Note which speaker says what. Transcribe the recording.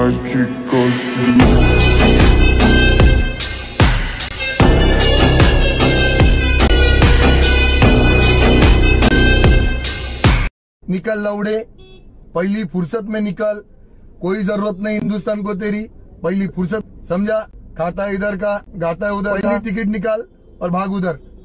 Speaker 1: निकल लौड़े, पहली फुर्सत में निकल, कोई जरूरत नहीं हिंदुस्तान को तेरी, पहली फुर्सत, समझा? खाता इधर का गाता है उधर, पहली टिकट निकाल और भाग उधर।